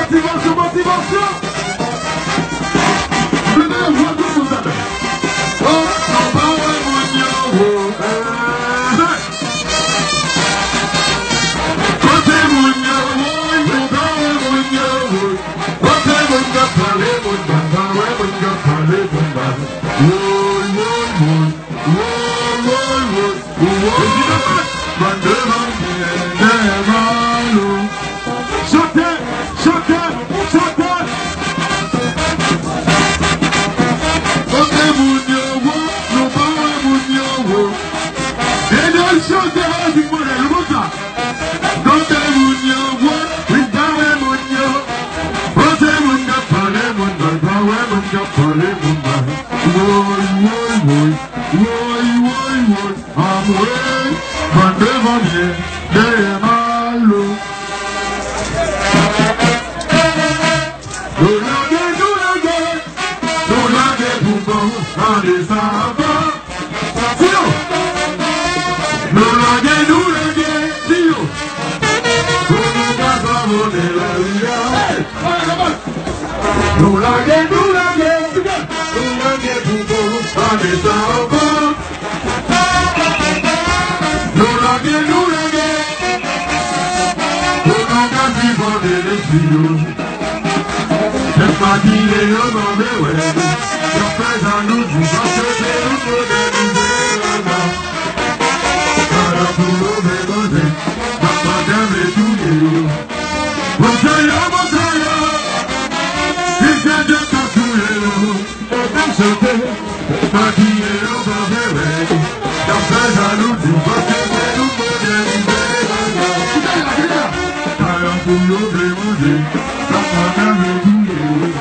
motivation, motivation. Venez la voix de vous avez. Oh, non, pas ouais, mon Dieu. Côté mon Dieu, mon pas ouais, mon Dieu. Côté mon Dieu, parlez, mon Dieu, pas ouais, mon Dieu, parlez, mon Dieu. Woy, woy, woy, woy, woy, woy, woy. Van devant Dieu, chantez, chantez, chantez. Côté mon Dieu, non pas ouais, mon Dieu. Et nous chantez, vas-y, mon Dieu, le bon ça. Côté mon Dieu, oui, pas ouais, mon Dieu. Côté mon Dieu, parlez, mon Dieu, pas ouais, mon Dieu, parlez, mon Dieu. Woy, woy, woy, woy, woy, woy. Amoué, van devant Dieu, derrière malo. Nous l'avons pour bon, en des savants. Sinon, nous l'avons, Dio. Pour nous casser de la lumière. Nous l'avons pour bon, en des savants. Nous l'avons, pour nous casser de l'esprit. C'est pas dit les hommes en véoué. J'en fais à nous du parce que c'est un peu déguisé là-bas. Car à tout le monde est dans pas d'aimer tous les jours. Montagne, il vient de casser et chanter. C'est pas dit les hommes en véoué. J'en fais à nous du parce que c'est un peu déguisé là-bas. Car à tout le monde est dans pas d'aimer tous les jours.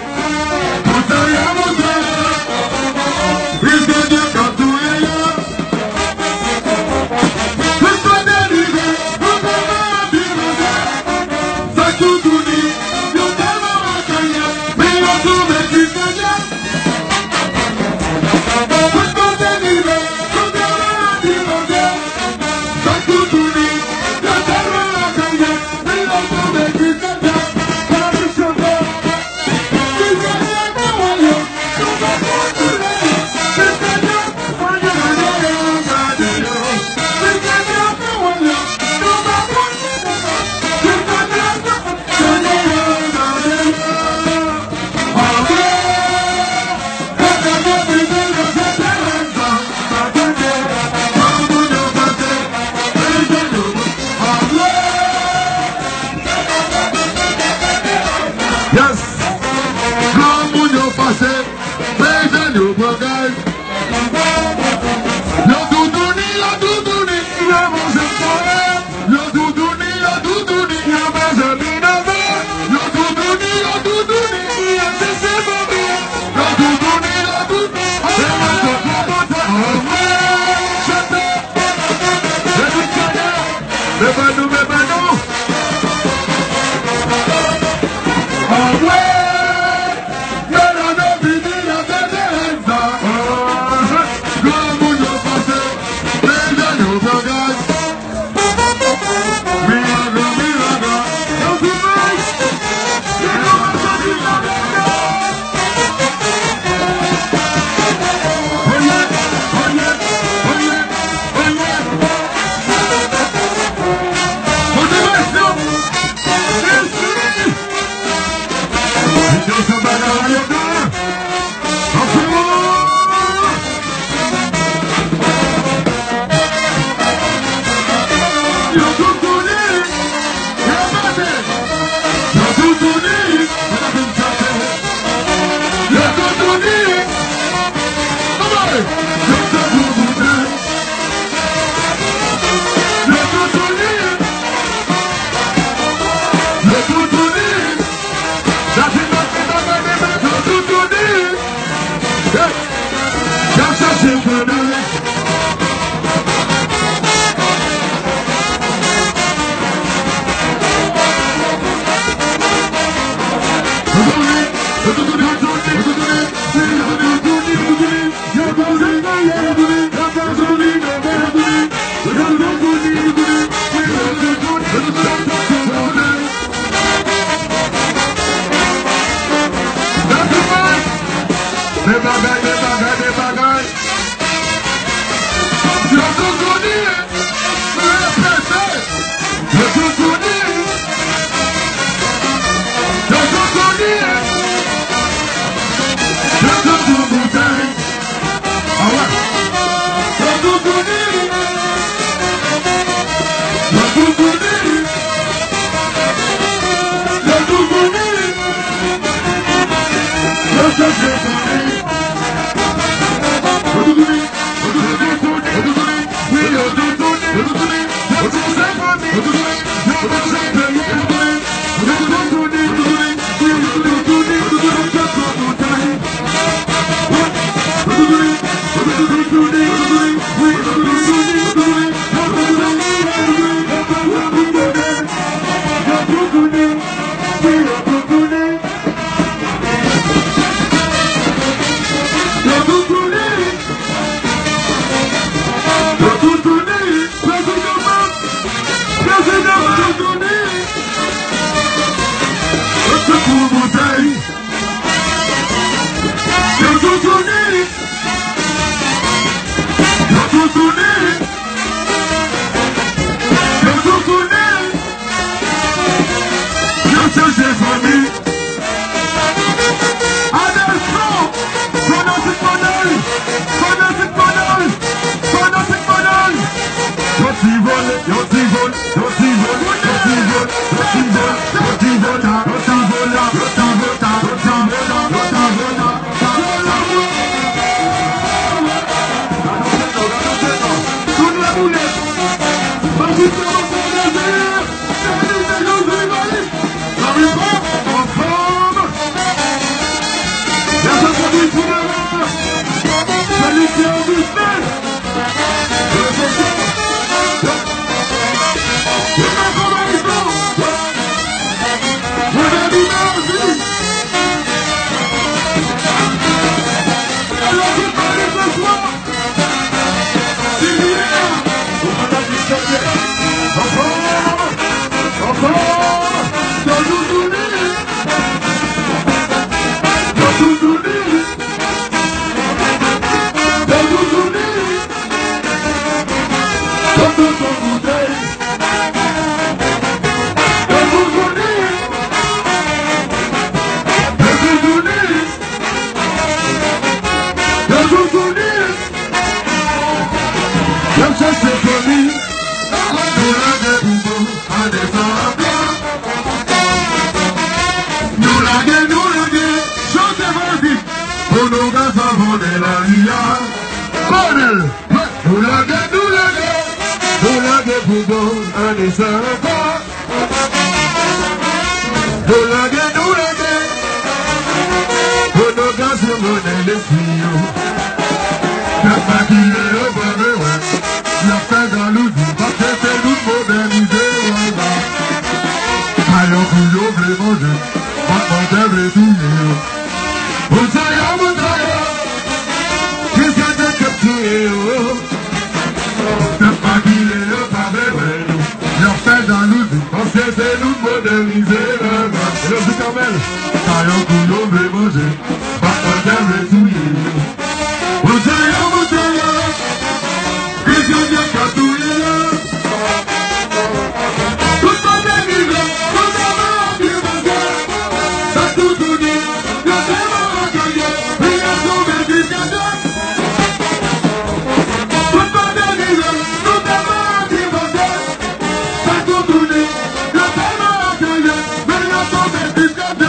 It's got